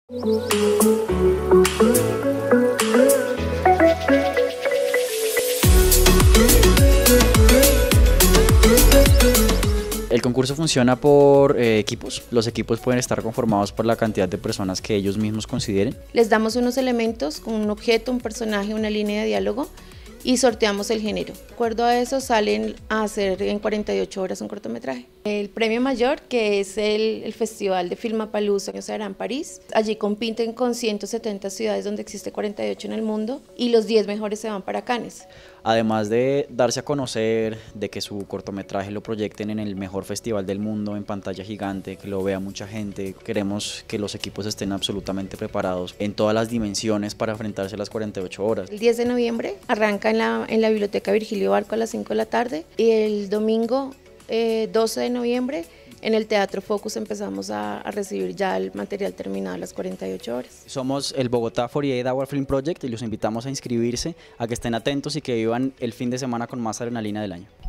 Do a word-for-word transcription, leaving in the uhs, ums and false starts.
El concurso funciona por eh, equipos. Los equipos pueden estar conformados por la cantidad de personas que ellos mismos consideren. Les damos unos elementos con un objeto, un personaje, una línea de diálogo y sorteamos el género. De acuerdo a eso salen a hacer en cuarenta y ocho horas un cortometraje. El premio mayor, que es el, el Festival de Filmapalooza, que se hará en París. Allí compiten con ciento setenta ciudades donde existe cuarenta y ocho en el mundo y los diez mejores se van para Cannes. Además de darse a conocer, de que su cortometraje lo proyecten en el mejor festival del mundo en pantalla gigante, que lo vea mucha gente, queremos que los equipos estén absolutamente preparados en todas las dimensiones para enfrentarse a las cuarenta y ocho horas. El diez de noviembre arranca en la, en la Biblioteca Virgilio Barco a las cinco de la tarde y el domingo eh, doce de noviembre en el Teatro Focus empezamos a, a recibir ya el material terminado a las cuarenta y ocho horas. Somos el Bogotá cuarenta y ocho Hour Film Project y los invitamos a inscribirse, a que estén atentos y que vivan el fin de semana con más adrenalina del año.